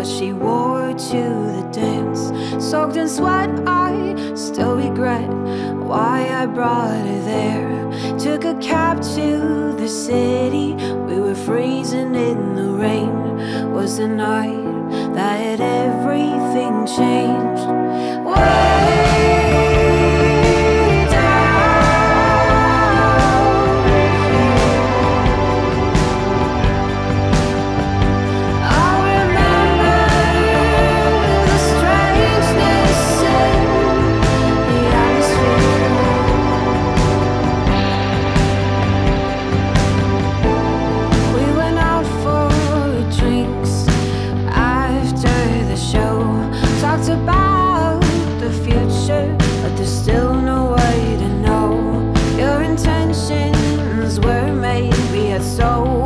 that she wore to the dance. Soaked in sweat, I still regret why I brought her there. Took a cab to the city, we were freezing in the rain. Was the night that everything changed. About the future, but there's still no way to know. Your intentions were made, we had so